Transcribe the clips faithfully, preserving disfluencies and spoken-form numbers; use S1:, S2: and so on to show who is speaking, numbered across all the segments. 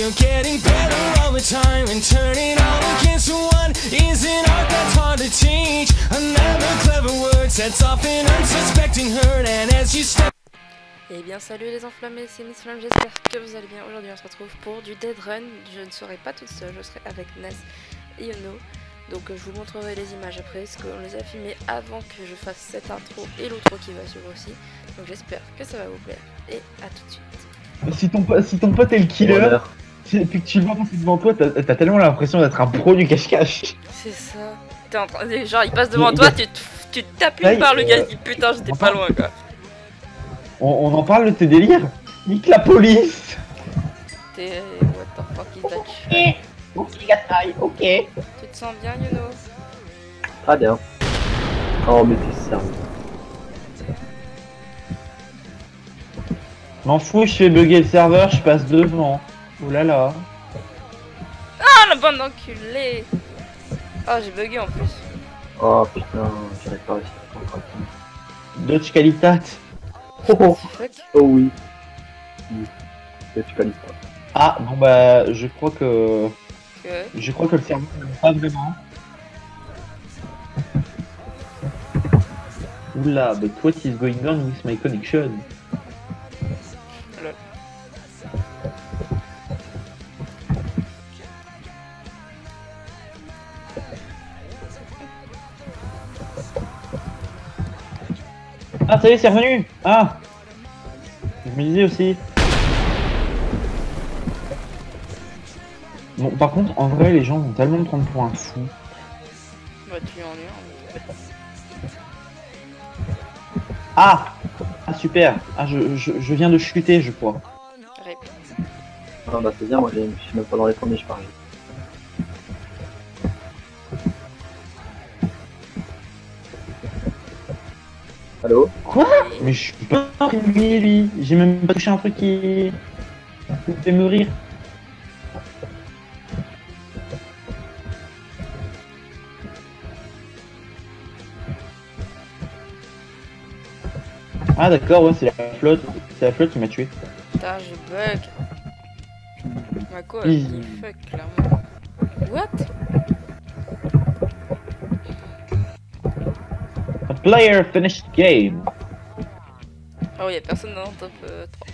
S1: you're getting better all the time, and turning all against one is an art that's hard to teach. Another clever word sets off an unsuspecting hurt, and as you step.
S2: Eh bien salut les enflammés, c'est Miss Flamme, j'espère que vous allez bien. Aujourd'hui on se retrouve pour du Dead Run. Je ne serai pas toute seule, je serai avec Ness et Yono. Donc euh, je vous montrerai les images après, parce qu'on les a filmées avant que je fasse cette intro et l'outro qui va suivre aussi. Donc j'espère que ça va vous plaire, et à tout de suite.
S3: Si ton, si ton pote est le killer, et puis que tu le vois passer devant toi, t'as as tellement l'impression d'être un pro du cache-cache.
S2: C'est ça. T'es en train de... Genre il passe devant toi, tu, tu t'appuies par le gars, tu dis putain j'étais pas loin quoi.
S3: On, on en parle de tes délires? Nique la police.
S2: T'es... what the fuck is that shit?
S3: Ok, Gatai, ok.
S2: Tu te sens bien Yono?
S4: Très bien. Oh mais t'es sérieux.
S3: M'en fous, je fais bugger le serveur, je passe devant. Oh là là.
S2: Ah la bande d'enculés. Oh j'ai bugué en plus.
S4: Oh putain, j'aurais pas réussi à comprendre.
S3: Dodge qualitat.
S4: Oh oh,
S2: Fuck.
S4: oh oui. Oui. Tu connais pas.
S3: Ah bon bah je crois que...
S2: Que...
S3: Je crois que le serveur ne pas vraiment. Oula, but what is going on with my connection?
S2: Lol.
S3: Ah ça y est, c'est revenu. Ah, je me disais aussi. Bon, par contre, en vrai, les gens vont tellement me prendre pour un fou.
S2: Bah tu en es un.
S3: Ah, ah super. Ah, je, je, je viens de chuter, je crois.
S2: Rip.
S4: Ah bah c'est bien, moi je suis même pas dans les premiers, je parie. Allô?
S3: Quoi? Mais je suis pas en train de gagner, lui. J'ai même pas touché un truc qui... qui me fait mourir. Ah d'accord, ouais, c'est la flotte. C'est la flotte qui m'a tué.
S2: Putain je bug. Mako elle
S3: Easy.
S2: dit fuck clairement. What?
S3: A player finished game.
S2: Oh y'a personne dans le top euh, trois.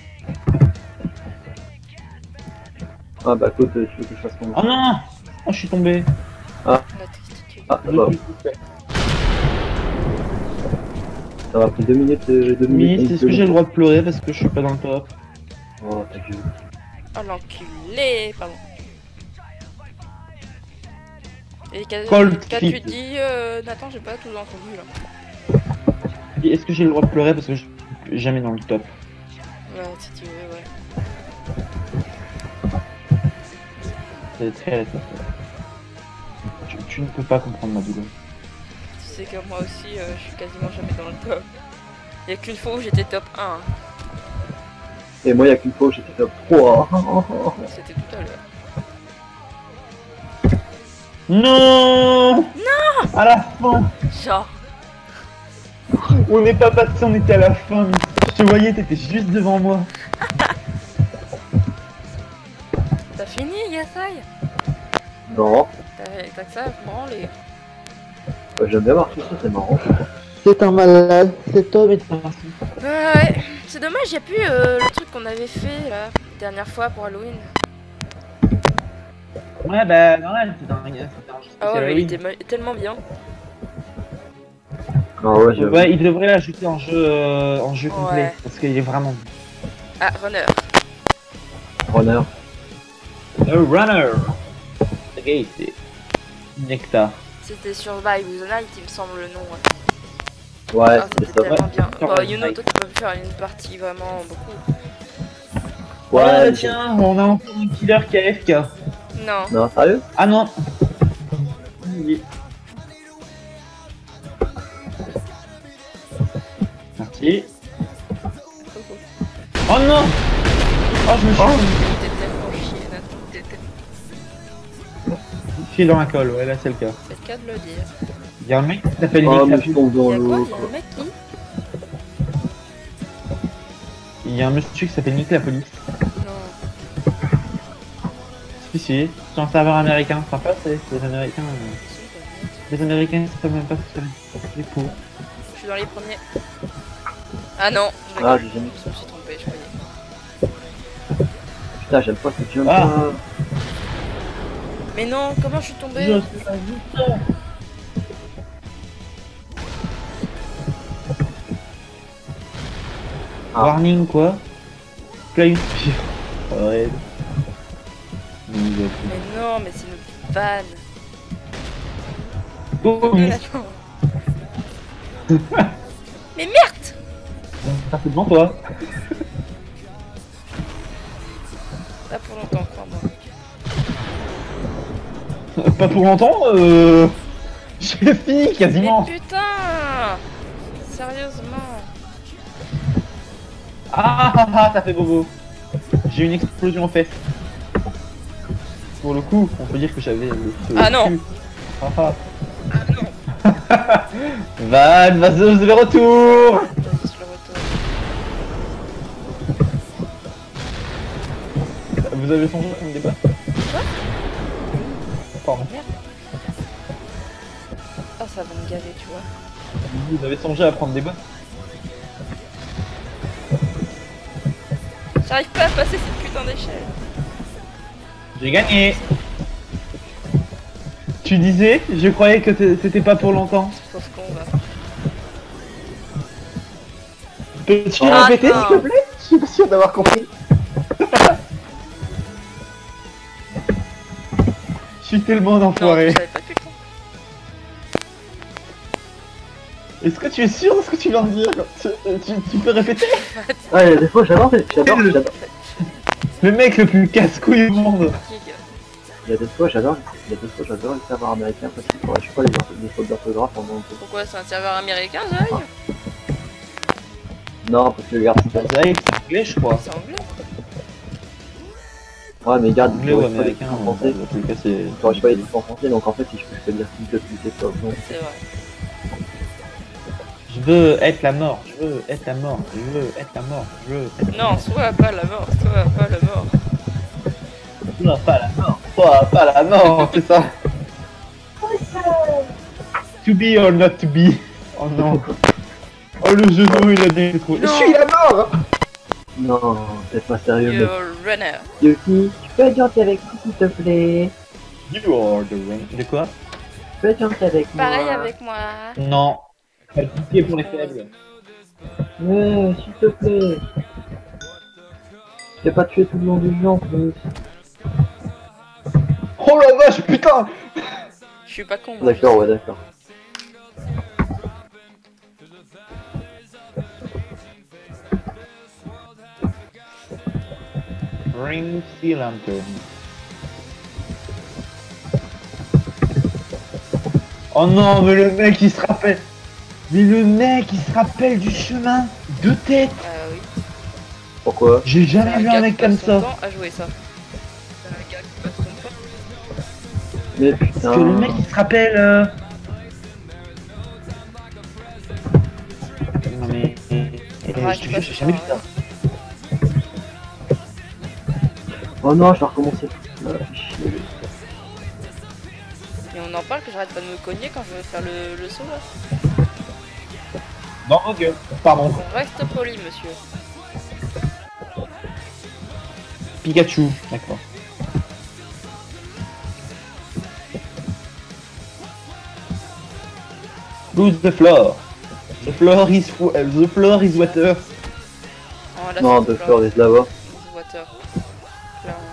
S4: Ah bah écoute, tu veux que je fasse mon...
S3: Oh non. Oh, je suis tombé.
S2: La tristitude.
S4: Ah ça va. Ça m'a pris deux minutes, euh, deux minutes.
S3: Oui, est-ce que j'ai le droit de pleurer parce que je suis pas dans le top?
S4: Oh ta gueule.
S2: Oh l'enculé. Pardon. Et
S3: Cold
S2: qu'as-tu
S3: feet.
S2: dit euh, Nathan, j'ai pas tout entendu là.
S3: Est-ce que j'ai le droit de pleurer parce que je suis jamais dans le top?
S2: Ouais si tu veux ouais.
S3: C'est très récent. Tu, tu ne peux pas comprendre ma douleur.
S2: Tu sais que moi aussi euh, je suis quasiment jamais dans le top. Y'a qu'une fois où j'étais top un.
S4: Et moi y'a qu'une fois où j'étais top trois.
S2: C'était tout à l'heure.
S3: Non.
S2: Non.
S3: À la fin.
S2: Genre.
S3: On n'est pas passé, on était à la fin. Mais je te voyais, t'étais juste devant moi.
S2: T'as fini Yasai?
S4: Non,
S2: T'as que ça à branler.
S4: bah, j'aime bien marcher ça, c'est marrant.
S3: C'est un malade, cet homme est un...
S2: Ouais, c'est dommage, y'a plus euh, le truc qu'on avait fait la dernière fois pour Halloween.
S3: Ouais bah normal, c'est un... c'est un...
S2: Ah ouais, mais il était ma- tellement bien.
S4: Ah ouais, j'avoue.
S3: Ouais, il devrait l'ajouter en jeu, euh, en jeu complet,
S2: Ouais.
S3: parce qu'il est vraiment...
S2: Ah, runner.
S4: Runner.
S3: A runner. Ok, c'est... Nectar.
S2: C'était Survive the Night, il me semble le nom. Ouais,
S4: Ouais,
S2: ah,
S4: c'est
S2: c'était
S4: ça.
S2: tellement bien.
S3: Survive
S2: Bah,
S3: the
S2: Yuno,
S3: Night.
S2: toi tu peux faire une partie vraiment beaucoup.
S3: Ouais,
S4: Ouais,
S3: tiens, on a encore un killer qui a F K.
S2: Non.
S4: non, sérieux?
S3: Ah non. Oui. Merci. Oh non. Oh, je me suis
S2: T'es tellement chier, Nathan. T'es
S3: fait dans la colle, ouais, là c'est le cas.
S2: le cas de le dire.
S3: Il y a un mec qui s'appelle
S4: Oh, mais
S3: Nick
S4: je tombe dans
S2: Y'a quoi?
S4: l'eau,
S2: Y'a
S4: quoi.
S2: un mec qui?
S3: Il y a un monsieur qui s'appelle Nick la police.
S2: Non.
S3: Si, si, c'est un serveur américain. Sympa, c'est les Américains. euh, Les Américains, c'est quand même pas ce c'est pour.
S2: Je suis dans les premiers. Ah non, je
S4: Ah,
S2: rigole.
S4: j'ai jamais.
S2: Je me suis trompé, je croyais.
S4: Putain, j'aime pas ce jump.
S3: Ah.
S4: là.
S2: Mais non, comment je suis tombée?
S3: Je suis pas vite.
S4: Ah.
S3: Warning quoi. Play. Ouais.
S2: Mais non, mais c'est une vanne.
S3: Oh,
S2: Mais mais merde!
S3: ça fait devant toi.
S2: Pas pour longtemps, crois-moi.
S3: Pas pour longtemps, euh... j'ai fini quasiment.
S2: Mais putain! Sérieusement.
S3: Ah ah ah, ça fait bobo. J'ai une explosion en fesses. Pour le coup, on peut dire que j'avais le feu
S2: Ah
S3: au
S2: non.
S3: cul. Ah ah. Van, vaseuse de retour.
S2: Vas-y, je le retourne.
S3: Vous avez songé à un débat? Pardon.
S2: Ah, ça va me gaver, tu vois.
S3: Vous avez songé à prendre des bottes?
S2: J'arrive pas à passer cette putain d'échelle.
S3: J'ai gagné. Tu disais? Je croyais que c'était pas pour longtemps.
S2: Sauf qu'on va.
S3: Peux-tu
S2: Ah,
S3: répéter
S2: non.
S3: s'il te plaît? Je suis pas sûr d'avoir compris. Je suis tellement un
S2: Non,
S3: enfoiré.
S2: je savais pas, putain.
S3: Est-ce que tu es sûr de ce que tu viens de dire? tu, tu, tu peux répéter?
S4: Ah, il y a des fois, j'adore, j'adore, j'adore.
S3: Le mec le plus casse-couille au monde.
S2: Gig.
S4: Il y a des fois, j'adore, il y a des fois, j'adore les serveurs américains parce qu'ils corrigent pas les, orth- les fautes d'orthographe en anglais.
S2: Pourquoi c'est un serveur américain, Zoï?
S4: Non, parce que regarde,
S3: C'est vrai que c'est anglais, je crois.
S2: C'est anglais.
S4: ouais, mais regarde,
S3: Anglais
S4: ils
S3: ou
S4: corrigent pas les
S3: américain,
S4: trucs en
S3: en
S4: français.
S3: tout cas, c'est.
S4: Ils corrigent pas les trucs en français, donc en fait, si je peux, je peux dire s'il te plaît, c'est top. Donc,
S2: C'est vrai.
S3: Je veux être la mort, je veux être la mort, je veux être la mort, je veux être
S2: Non, soit pas la mort, soit pas la mort.
S3: Non, pas la mort, pas, pas la mort, c'est ça. To be or not to be. Oh non. Oh le genou, il a des trous. Je
S2: Non.
S3: suis la mort.
S4: non, c'est pas sérieux, mec.
S2: You're runner.
S4: Yuki, tu peux être gentil avec moi, s'il te plaît.
S3: You are the ring. De quoi?
S4: Tu peux être gentil avec moi.
S2: Pareil avec moi.
S3: Non. Pas de pitié pour les faibles.
S4: Ouais, s'il te plaît. Je t'ai pas tué tout le long du jeu en plus.
S3: Oh la vache, putain.
S2: Je suis pas con. moi.
S4: D'accord, ouais, d'accord.
S3: Ring Sea Lantern. Oh non, mais le mec il se rappelle. Mais le mec il se rappelle du chemin de tête.
S2: Ah oui.
S4: Pourquoi?
S3: J'ai
S2: C'est
S3: jamais vu
S2: gars
S3: un mec
S2: qui passe
S3: comme
S2: son
S3: ça.
S2: temps à jouer ça. C'est un gars qui passe son temps.
S4: Mais
S3: Parce
S4: putain.
S3: que le mec il se rappelle. Euh... Non mais. euh,
S2: Ouais,
S3: je te
S2: je
S3: jure,
S2: passe
S3: j'ai jamais vu
S2: ça,
S3: ça.
S4: Oh non, je dois recommencer. Ah, fais chier.
S2: Et on en parle que j'arrête pas de me cogner quand je vais faire le, le saut là.
S3: Non, ok. Pardon.
S2: On reste poli, monsieur.
S3: Pikachu. D'accord. Who's the floor? The floor is fu- uh, the floor is water.
S2: Oh, là,
S4: Non,
S2: c'est
S4: de
S2: plat.
S4: fleurs des lava.
S2: C'est water. Clairement.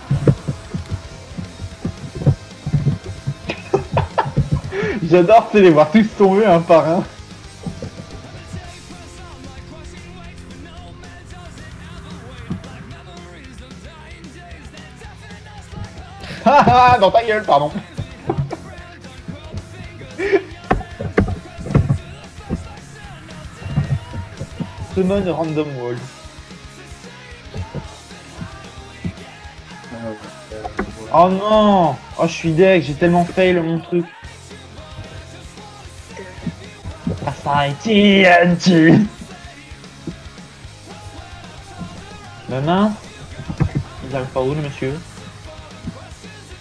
S3: J'adore, tu sais, les voir tous tomber un par un. Haha, dans ta gueule, pardon. Summon random wall. Oh non. Oh, je suis deg, j'ai tellement fail mon truc. Ah, ça T N T. Le nain. Il arrive par où le monsieur?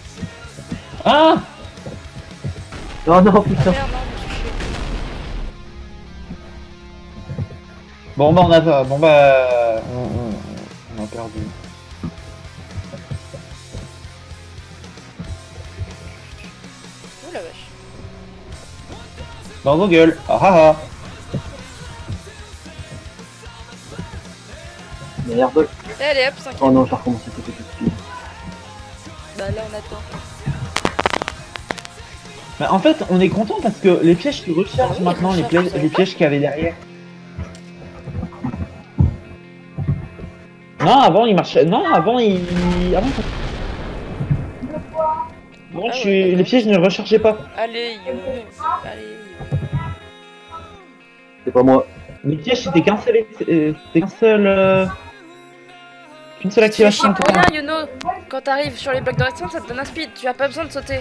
S3: Ah
S4: Non, non,
S2: Ah
S4: putain.
S2: merde, non, je suis chier.
S3: Bon bah on a pas. Bon bah. On, on- on a perdu.
S2: Oh la vache.
S3: Dans vos gueules. Ah ah ah.
S4: Merde.
S2: Et allez hop, cinquième.
S4: Oh non, j'ai recommencé tout de suite.
S2: Bah là on attend.
S3: Bah, en fait, on est content parce que les pièges se rechargent
S2: Ah oui,
S3: maintenant,
S2: ils
S3: les
S2: rechargent,
S3: pièges,
S2: vous savez
S3: les
S2: pas
S3: pièges qu'il y avait derrière. Non, avant il marchait. Non, avant il. Avant, Avant,
S2: Ah
S3: je
S2: ouais,
S3: suis...
S2: d'accord.
S3: les pièges ne rechargeaient pas.
S2: Allez yo. Allez yo.
S4: C'est pas moi.
S3: Les pièges c'était qu'un seul. euh, C'était qu'un seul. euh, Qu'une seule
S2: Tu fais chier
S3: activation.
S2: pour rien Yuno. Quand t'arrives sur les blocs de redstone ça te donne un speed. Tu as pas besoin de sauter.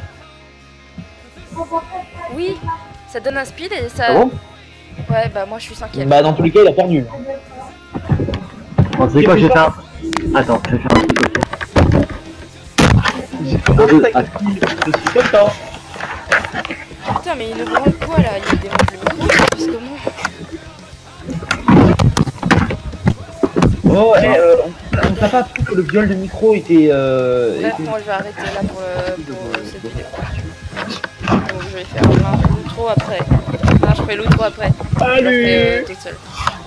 S2: Oui. Ça te donne un speed et ça...
S4: Ah bon?
S2: Ouais bah moi je suis cinquième.
S3: Bah, dans tous les cas, il a perdu.
S4: Bon, tu sais quoi, je vais faire. Attends, je vais faire un truc aussi.
S3: J'ai fait un sac de skills, je suis content.
S2: Putain mais il nous branle quoi là? Il démonte le micro parce que moi...
S3: Oh, eh, euh, on on t'a pas appris que le viol de micro était. Euh,
S2: Bref,
S3: était-
S2: moi je vais arrêter là pour, le, pour euh, cette vidéo. Donc je vais faire un l'outro après. Non, je fais l'outro après. Je le
S3: Salut.
S2: fais euh, toute seule.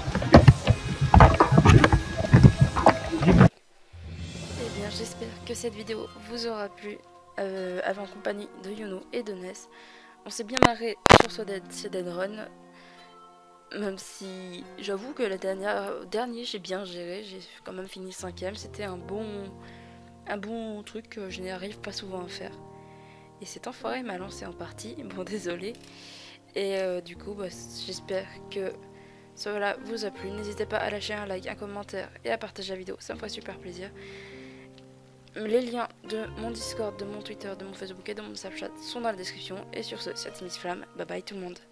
S2: Eh bien, j'espère que cette vidéo vous aura plu. Euh, avec en compagnie de Yuno et de Ness. On s'est bien marré sur ce dead, ce dead run. Même si j'avoue que la dernière dernier j'ai bien géré, j'ai quand même fini cinquième, c'était un bon un bon truc que je n'arrive pas souvent à faire. Et cet enfoiré m'a lancé en partie, bon désolé. Et euh, du coup bah, j'espère que cela vous a plu. N'hésitez pas à lâcher un like, un commentaire et à partager la vidéo, ça me ferait super plaisir. Les liens de mon Discord, de mon Twitter, de mon Facebook et de mon Snapchat sont dans la description. Et sur ce, c'était Miss Flamme, bye bye tout le monde.